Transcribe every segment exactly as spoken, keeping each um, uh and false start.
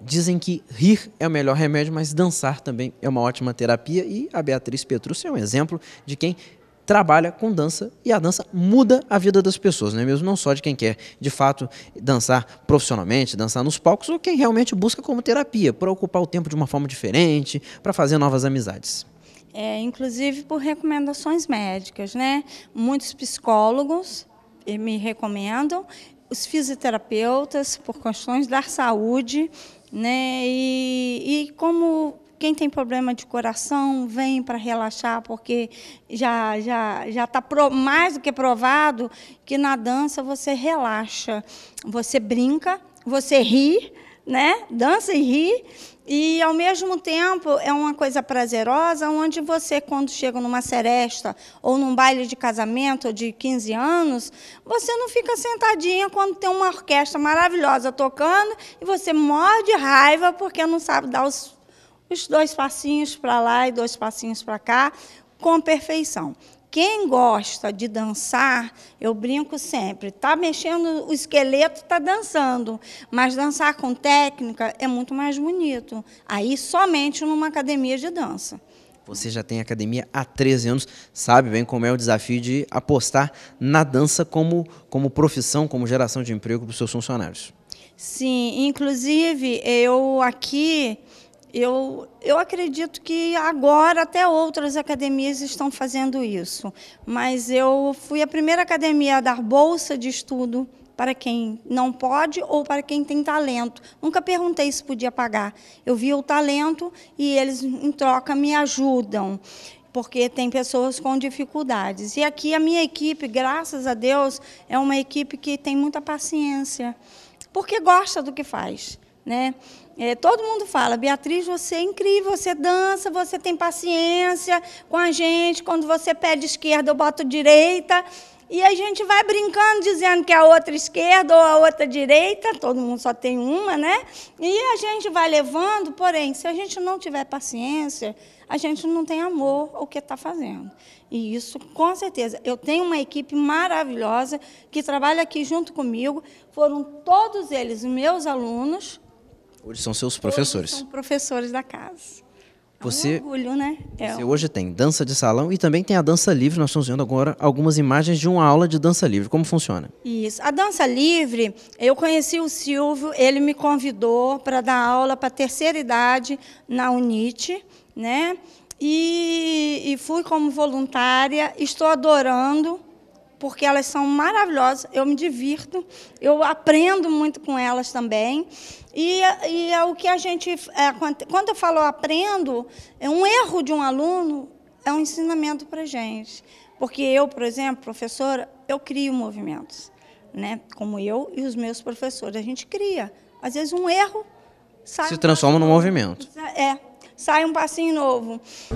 dizem que rir é o melhor remédio, mas dançar também é uma ótima terapia, e a Beatriz Petrucci é um exemplo de quem trabalha com dança, e a dança muda a vida das pessoas, não é mesmo? Não só de quem quer, de fato, dançar profissionalmente, dançar nos palcos, ou quem realmente busca como terapia, para ocupar o tempo de uma forma diferente, para fazer novas amizades. É, inclusive por recomendações médicas, né? Muitos psicólogos me recomendam, os fisioterapeutas por questões da saúde, né? E, e como quem tem problema de coração vem para relaxar, porque já já já está mais do que provado que na dança você relaxa, você brinca, você ri, né? Dança e ri. E, ao mesmo tempo, é uma coisa prazerosa, onde você, quando chega numa seresta ou num baile de casamento de quinze anos, você não fica sentadinha quando tem uma orquestra maravilhosa tocando e você morre de raiva porque não sabe dar os, os dois passinhos para lá e dois passinhos para cá com perfeição. Quem gosta de dançar, eu brinco sempre, está mexendo o esqueleto, está dançando, mas dançar com técnica é muito mais bonito. Aí, somente numa academia de dança. Você já tem academia há treze anos, sabe bem como é o desafio de apostar na dança como, como profissão, como geração de emprego para os seus funcionários. Sim, inclusive, eu aqui... Eu, eu acredito que agora até outras academias estão fazendo isso, mas eu fui a primeira academia a dar bolsa de estudo para quem não pode ou para quem tem talento. Nunca perguntei se podia pagar. Eu vi o talento e eles, em troca, me ajudam, porque tem pessoas com dificuldades. E aqui a minha equipe, graças a Deus, é uma equipe que tem muita paciência, porque gosta do que faz, né? É, todo mundo fala, Beatriz, você é incrível, você dança, você tem paciência com a gente, quando você pede esquerda, eu boto direita, e a gente vai brincando, dizendo que a outra esquerda ou a outra direita, todo mundo só tem uma, né? E a gente vai levando, porém, se a gente não tiver paciência, a gente não tem amor ao que está fazendo. E isso, com certeza. Eu tenho uma equipe maravilhosa que trabalha aqui junto comigo, foram todos eles meus alunos. Hoje são seus professores. Hoje são professores da casa. Você, é um orgulho, né? É você um... hoje tem dança de salão e também tem a dança livre. Nós estamos vendo agora algumas imagens de uma aula de dança livre. Como funciona? Isso. A dança livre, eu conheci o Silvio, ele me convidou para dar aula para a terceira idade na UNIT, né? E, e fui como voluntária, estou adorando, porque elas são maravilhosas, eu me divirto, eu aprendo muito com elas também. E, e é o que a gente... É, quando eu falo aprendo, é um erro de um aluno, é um ensinamento para a gente. Porque eu, por exemplo, professora, eu crio movimentos, né? Como eu e os meus professores, a gente cria. Às vezes um erro sai... Se transforma num movimento. É, sai um passinho novo.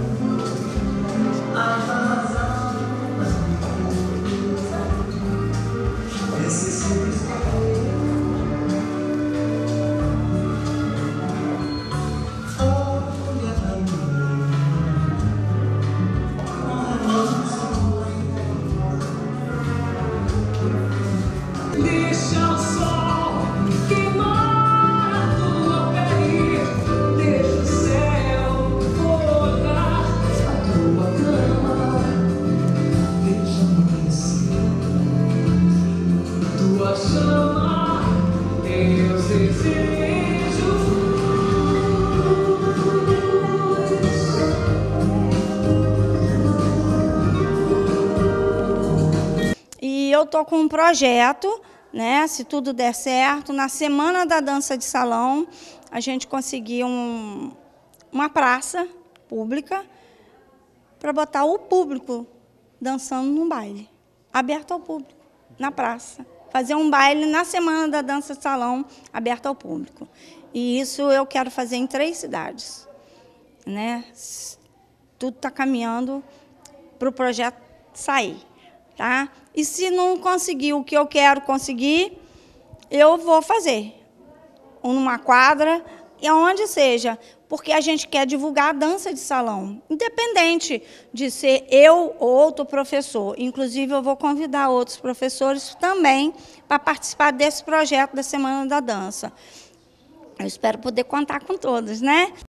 Eu estou com um projeto, né? Se tudo der certo, na Semana da Dança de Salão, a gente conseguiu um, uma praça pública para botar o público dançando num baile, aberto ao público, na praça. Fazer um baile na Semana da Dança de Salão, aberto ao público. E isso eu quero fazer em três cidades, né? Tudo está caminhando para o projeto sair. Tá? E se não conseguir o que eu quero conseguir, eu vou fazer. Ou numa quadra, e aonde seja, porque a gente quer divulgar a dança de salão, independente de ser eu ou outro professor. Inclusive, eu vou convidar outros professores também para participar desse projeto da Semana da Dança. Eu espero poder contar com todos, né?